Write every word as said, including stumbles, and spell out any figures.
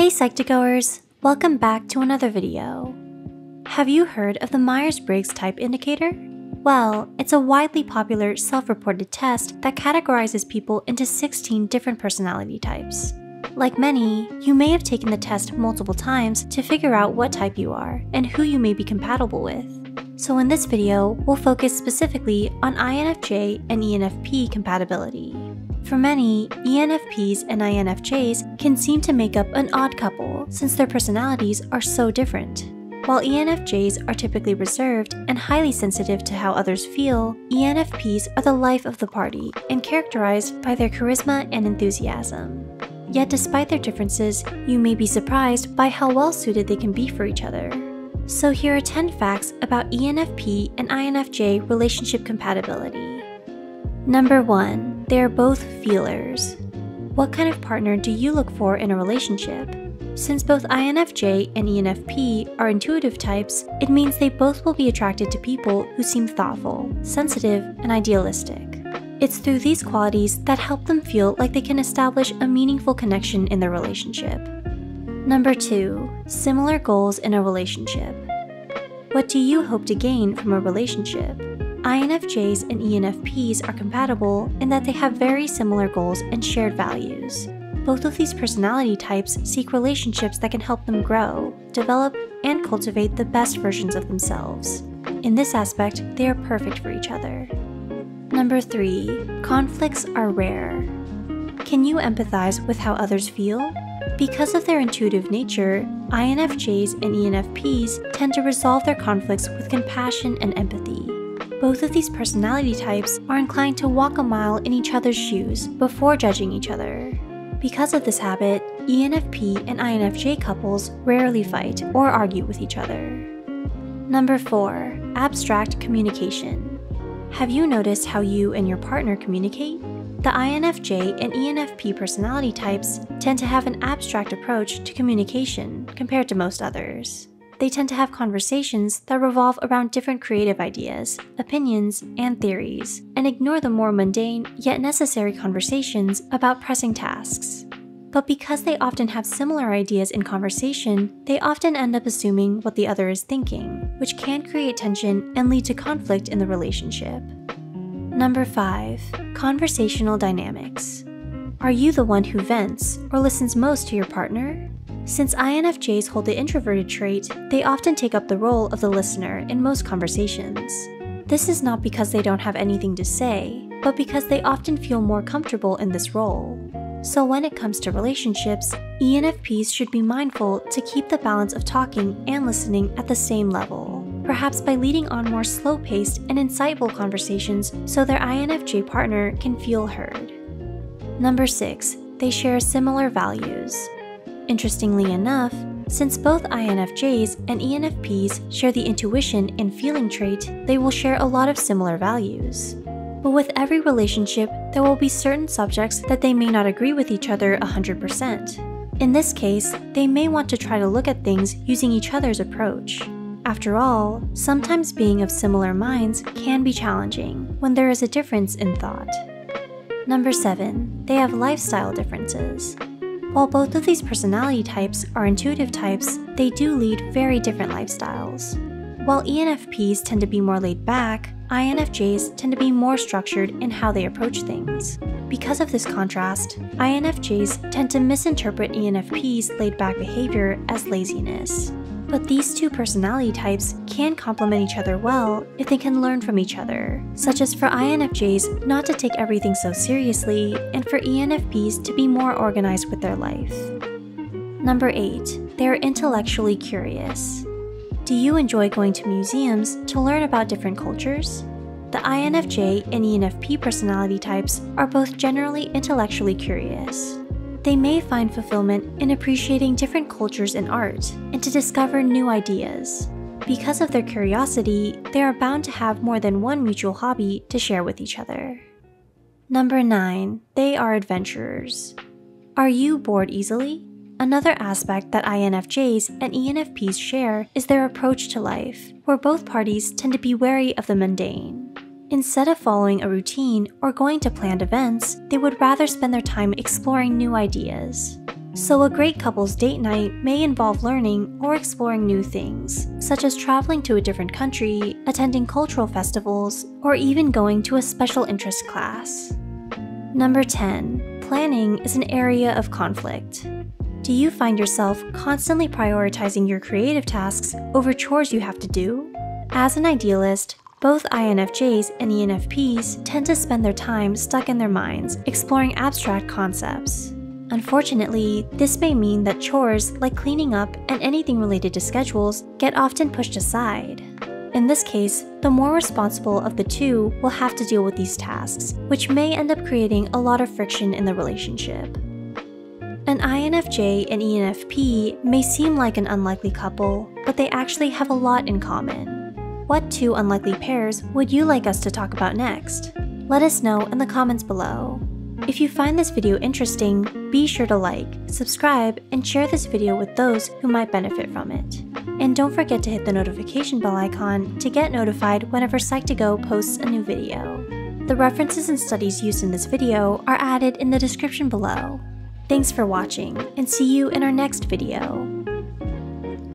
Hey Psych2Goers, welcome back to another video. Have you heard of the Myers-Briggs Type Indicator? Well, it's a widely popular self-reported test that categorizes people into sixteen different personality types. Like many, you may have taken the test multiple times to figure out what type you are and who you may be compatible with. So in this video, we'll focus specifically on I N F J and E N F P compatibility. For many, E N F Ps and I N F Js can seem to make up an odd couple since their personalities are so different. While E N F Js are typically reserved and highly sensitive to how others feel, E N F Ps are the life of the party and characterized by their charisma and enthusiasm. Yet despite their differences, you may be surprised by how well suited they can be for each other. So here are ten facts about E N F P and I N F J relationship compatibility. Number one. They are both feelers. What kind of partner do you look for in a relationship? Since both I N F J and E N F P are intuitive types, it means they both will be attracted to people who seem thoughtful, sensitive, and idealistic. It's through these qualities that help them feel like they can establish a meaningful connection in their relationship. Number two. Similar goals in a relationship. What do you hope to gain from a relationship? I N F Js and E N F Ps are compatible in that they have very similar goals and shared values. Both of these personality types seek relationships that can help them grow, develop, and cultivate the best versions of themselves. In this aspect, they are perfect for each other. Number three. Conflicts are rare. Can you empathize with how others feel? Because of their intuitive nature, I N F Js and E N F Ps tend to resolve their conflicts with compassion and empathy. Both of these personality types are inclined to walk a mile in each other's shoes before judging each other. Because of this habit, E N F P and I N F J couples rarely fight or argue with each other. Number four. Abstract communication. Have you noticed how you and your partner communicate? The I N F J and E N F P personality types tend to have an abstract approach to communication compared to most others. They tend to have conversations that revolve around different creative ideas, opinions, and theories, and ignore the more mundane yet necessary conversations about pressing tasks. But because they often have similar ideas in conversation, they often end up assuming what the other is thinking, which can create tension and lead to conflict in the relationship. Number five. Conversational dynamics. Are you the one who vents or listens most to your partner? Since I N F Js hold the introverted trait, they often take up the role of the listener in most conversations. This is not because they don't have anything to say, but because they often feel more comfortable in this role. So when it comes to relationships, E N F Ps should be mindful to keep the balance of talking and listening at the same level, perhaps by leading on more slow-paced and insightful conversations so their I N F J partner can feel heard. Number six. They share similar values. Interestingly enough, since both I N F Js and E N F Ps share the intuition and feeling trait, they will share a lot of similar values. But with every relationship, there will be certain subjects that they may not agree with each other one hundred percent. In this case, they may want to try to look at things using each other's approach. After all, sometimes being of similar minds can be challenging when there is a difference in thought. Number seven. They have lifestyle differences. While both of these personality types are intuitive types, they do lead very different lifestyles. While E N F Ps tend to be more laid back, I N F Js tend to be more structured in how they approach things. Because of this contrast, I N F Js tend to misinterpret E N F Ps' laid-back behavior as laziness. But these two personality types can complement each other well if they can learn from each other, such as for I N F Js not to take everything so seriously and for E N F Ps to be more organized with their life. Number eight. They are intellectually curious. Do you enjoy going to museums to learn about different cultures? The I N F J and E N F P personality types are both generally intellectually curious. They may find fulfillment in appreciating different cultures and art, and to discover new ideas. Because of their curiosity, they are bound to have more than one mutual hobby to share with each other. Number nine. They are adventurers. Are you bored easily? Another aspect that I N F Js and E N F Ps share is their approach to life, where both parties tend to be wary of the mundane. Instead of following a routine or going to planned events, they would rather spend their time exploring new ideas. So a great couple's date night may involve learning or exploring new things, such as traveling to a different country, attending cultural festivals, or even going to a special interest class. Number ten. Planning is an area of conflict. Do you find yourself constantly prioritizing your creative tasks over chores you have to do? As an idealist, both I N F Js and E N F Ps tend to spend their time stuck in their minds, exploring abstract concepts. Unfortunately, this may mean that chores like cleaning up and anything related to schedules get often pushed aside. In this case, the more responsible of the two will have to deal with these tasks, which may end up creating a lot of friction in the relationship. An I N F J and E N F P may seem like an unlikely couple, but they actually have a lot in common. What two unlikely pairs would you like us to talk about next? Let us know in the comments below. If you find this video interesting, be sure to like, subscribe, and share this video with those who might benefit from it. And don't forget to hit the notification bell icon to get notified whenever Psych2Go posts a new video. The references and studies used in this video are added in the description below. Thanks for watching, and see you in our next video.